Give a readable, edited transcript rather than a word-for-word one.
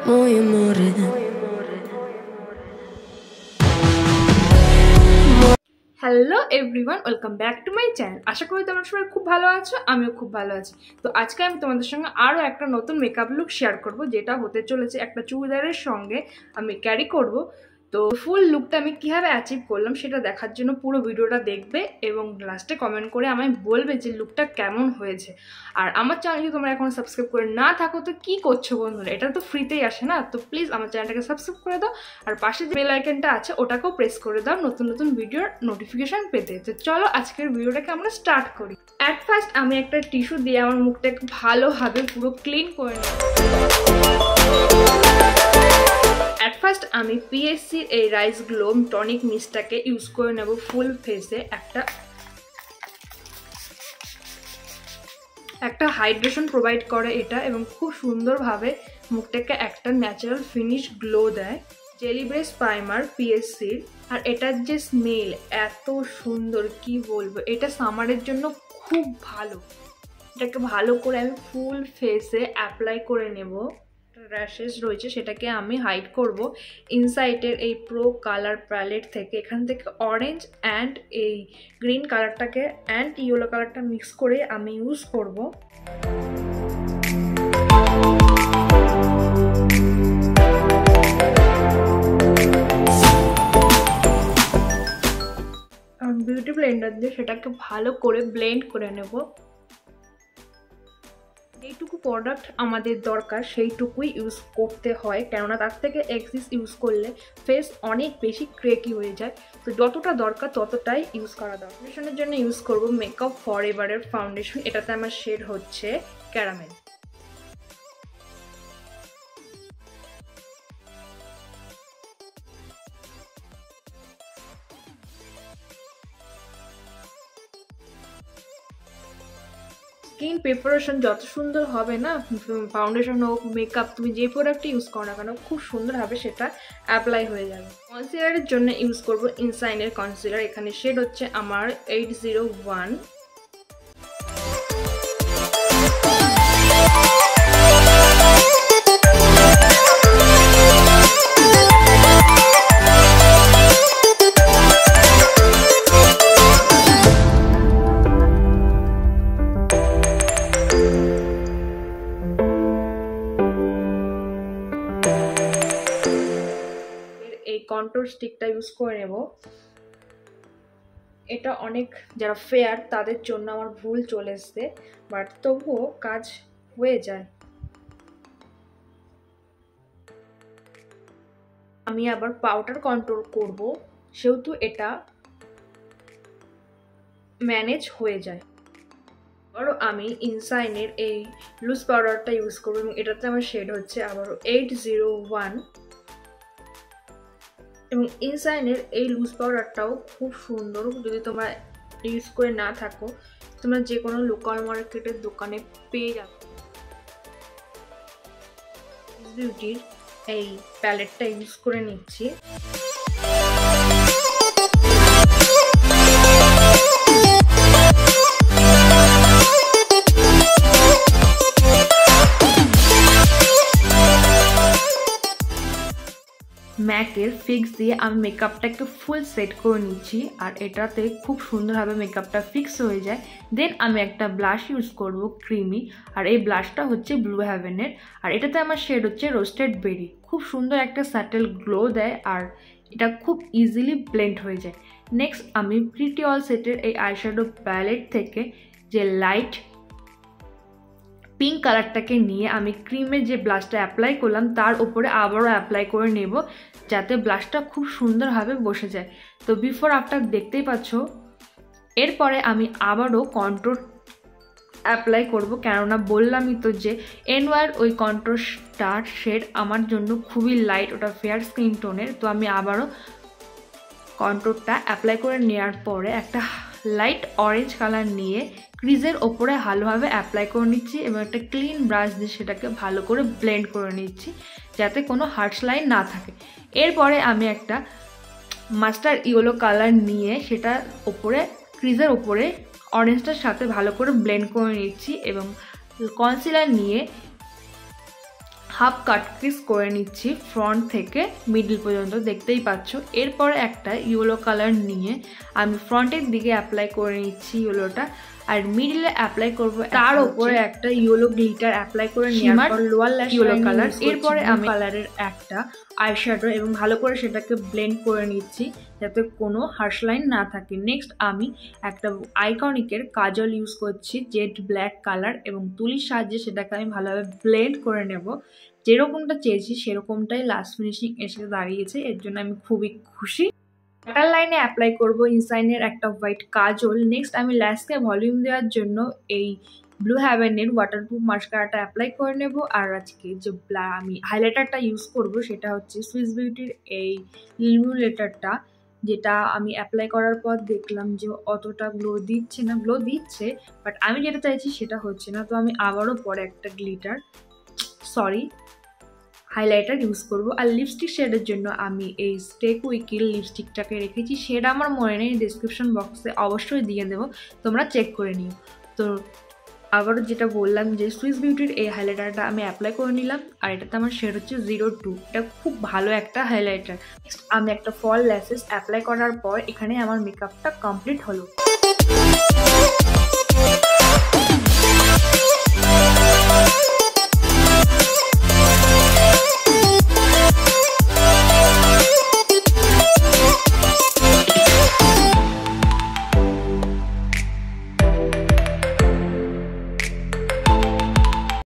muy amore. Hello everyone, welcome back to my channel. আশা করি তোমরা সবাই খুব ভালো আছো, আমিও খুব ভালো আছি। তো আজকে আমি তোমাদের সঙ্গে আরও একটা নতুন মেকআপ লুক শেয়ার করব, যেটা হতে চলেছে একটা চুড়িদারের সঙ্গে আমি ক্যারি করব। তো ফুল লুকটা আমি কীভাবে অ্যাচিভ করলাম সেটা দেখার জন্য পুরো ভিডিওটা দেখবে এবং লাস্টে কমেন্ট করে আমায় বলবে যে লুকটা কেমন হয়েছে। আর আমার চ্যানেলকে তোমরা এখন সাবস্ক্রাইব করে না থাকো তো কী করছো বন্ধুরা, এটা তো ফ্রিতেই আসে না। তো প্লিজ আমার চ্যানেলটাকে সাবস্ক্রাইব করে দাও, আর পাশে যে বেল আইকনটা আছে ওটাকেও প্রেস করে দাও নতুন নতুন ভিডিওর নোটিফিকেশন পেতে। তো চলো আজকের ভিডিওটাকে আমরা স্টার্ট করি। অ্যাট ফার্স্ট আমি একটা টিস্যু দিয়ে আমার মুখটাকে ভালোভাবে পুরো ক্লিন করে নেব। অ্যাট ফার্স্ট আমি পিএসসির এই রাইস গ্লো টনিক মিস্টটাকে ইউজ করে নেব ফুল ফেসে। একটা হাইড্রেশন প্রোভাইড করে এটা, এবং খুব সুন্দরভাবে মুখটাকে একটা ন্যাচারাল ফিনিশ গ্লো দেয়। জেলি ব্রেস প্রাইমার পিএসসির, আর এটার যে স্মেল এত সুন্দর কি বলবো, এটা সামারের জন্য খুব ভালো। এটাকে ভালো করে আমি ফুল ফেসে অ্যাপ্লাই করে নেব। র্যাশেস রয়েছে সেটাকে আমি হাইড করব ইনসাইটের এই প্রো কালার প্যালেট থেকে। এখান থেকে অরেঞ্জ অ্যান্ড এই গ্রিন কালারটাকে অ্যান্ড ইয়েলো কালারটা মিক্স করে আমি ইউজ করব। বিউটি ব্লেন্ডার দিয়ে সেটাকে ভালো করে ব্লেন্ড করে নেব। যেইটুকু প্রোডাক্ট আমাদের দরকার সেইটুকুই ইউজ করতে হয়, কেননা তার থেকে এক্সিস ইউজ করলে ফেস অনেক বেশি ক্রেকি হয়ে যায়। তো যতটা দরকার ততটাই ইউজ করা দরকার। ফাউন্ডেশনের জন্য ইউজ করব মেকআপ ফরএভারের ফাউন্ডেশন। এটাতে আমার শেড হচ্ছে ক্যারামেল। স্কিন প্রিপারেশন যত সুন্দর হবে না, ফাউন্ডেশন হোক মেকআপ তুমি যে প্রোডাক্ট ইউজ করো না কেন খুব সুন্দরভাবে সেটা অ্যাপ্লাই হয়ে যাবে। কনসিলারের জন্য ইউজ করব ইনসাইনের কনসিলার। এখানে শেড হচ্ছে আমার 801। এই কন্ট্রোল স্টিকটা ইউজ করে নেব। এটা অনেক যারা ফেয়ার তাদের জন্য আমার ভুল চলে এসছে, বাট তবুও কাজ হয়ে যায়। আমি আবার পাউডার কন্ট্রোল করব, সেহেতু এটা ম্যানেজ হয়ে যায়। আবারও আমি ইনসাইনের এই লুজ পাউডারটা ইউজ করবো, এবং এটাতে আমার শেড হচ্ছে আবারও 801। এবং ইনসাইনের এই লুজ পাউডারটাও খুব সুন্দর। যদি তোমরা ইউজ করে না থাকো তোমরা যে কোনো লোকাল মার্কেটের দোকানে পেয়ে যাবে। বিউটির এই প্যালেটটা ইউজ করে নিচ্ছি। ম্যাকের ফিক্স দিয়ে আমি মেকআপটাকে ফুল সেট করে নিচ্ছি, আর এটাতে খুব সুন্দরভাবে মেকআপটা ফিক্স হয়ে যায়। দেন আমি একটা ব্লাশ ইউজ করব ক্রিমি, আর এই ব্লাশটা হচ্ছে ব্লু হ্যাভেনের, আর এটাতে আমার শেড হচ্ছে রোস্টেড বেরি। খুব সুন্দর একটা স্যাটেল গ্লো দেয়, আর এটা খুব ইজিলি ব্লেন্ড হয়ে যায়। নেক্সট আমি প্রিটি অল সেটের এই আইশ্যাডো প্যালেট থেকে যে লাইট পিঙ্ক কালারটাকে নিয়ে আমি ক্রিমের যে ব্লাশটা অ্যাপ্লাই করলাম তার উপরে আবারও অ্যাপ্লাই করে নেব, যাতে ব্লাশটা খুব সুন্দরভাবে বসে যায়। তো বিফোর আফটার দেখতেই পাচ্ছ। এরপরে আমি আবারও কন্ট্রোল অ্যাপ্লাই করব, কেননা বললামই তো যে এনওয়ার ওই কন্ট্রোলটার শেড আমার জন্য খুবই লাইট, ওটা ফেয়ার স্কিন টোনের। তো আমি আবারও কন্ট্রোলটা অ্যাপ্লাই করে নেওয়ার পরে একটা লাইট অরেঞ্জ কালার নিয়ে ক্রিজের ওপরে ভালোভাবে অ্যাপ্লাই করে নিচ্ছি, এবং একটা ক্লিন ব্রাশ দিয়ে সেটাকে ভালো করে ব্লেন্ড করে নিচ্ছি যাতে কোনো হার্শ লাইন না থাকে। এরপরে আমি একটা মাস্টার্ড ইয়েলো কালার নিয়ে সেটা ওপরে ক্রিজের ওপরে অরেঞ্জটার সাথে ভালো করে ব্লেন্ড করে নিচ্ছি, এবং কনসিলার নিয়ে হাফ কাট ক্রিস করে নিচ্ছি ফ্রন্ট থেকে মিডল পর্যন্ত, দেখতেই পাচ্ছ। এরপরে একটা ইয়েলো কালার নিয়ে আমি ফ্রন্টের দিকে অ্যাপ্লাই করে নিচ্ছি ইয়েলোটা, আর মিডলে অ্যাপ্লাই করব তার উপরে একটা ইয়েলো গ্লিটার অ্যাপ্লাই করে নেওয়ার পর লোয়ার ল্যাশ ইয়েলো কালার। এরপরে আমি কালারের একটা আইশ্যাডো এবং ভালো করে সেটাকে ব্লেন্ড করে নিচ্ছি যাতে কোনো হার্শ লাইন না থাকে। নেক্সট আমি একটা আইকনিকের কাজল ইউজ করছি জেড ব্ল্যাক কালার, এবং তুলির সাহায্যে সেটাকে আমি ভালোভাবে ব্লেন্ড করে নেব। যেরকমটা চেয়েছি সেরকমটাই লাস্ট ফিনিশিং এসে দাঁড়িয়েছে, এর জন্য আমি খুবই খুশি। ওয়াটার লাইনে অ্যাপ্লাই করব ইনসাইনের একটা হোয়াইট কাজল। নেক্সট আমি ল্যাশকে ভলিউম দেওয়ার জন্য এই ব্লু হ্যাভেনের ওয়াটারপ্রুফ মাস্কারাটা অ্যাপ্লাই করে নেব। আর আজকে যে আমি হাইলাইটারটা ইউজ করব সেটা হচ্ছে সুইস বিউটির এই ইলুমিনেটরটা, যেটা আমি অ্যাপ্লাই করার পর দেখলাম যে অতটা গ্লো দিচ্ছে না। গ্লো দিচ্ছে, বাট আমি যেটা চাইছি সেটা হচ্ছে না। তো আমি আবারও পরে একটা হাইলাইটার ইউজ করব। আর লিপস্টিক শেডের জন্য আমি এই স্টেক উইকির লিপস্টিকটাকে রেখেছি, শেড আমার মনে নেই, ডিসক্রিপশন বক্সে অবশ্যই দিয়ে দেবো, তোমরা চেক করে নিও। তো আবারও যেটা বললাম যে সুইস বিউটির এই হাইলাইটারটা আমি অ্যাপ্লাই করে নিলাম, আর এটাতে আমার শেড হচ্ছে 02। এটা খুব ভালো একটা হাইলাইটার। আমি একটা ফল ল্যাশেস অ্যাপ্লাই করার পর এখানে আমার মেকআপটা কমপ্লিট হলো।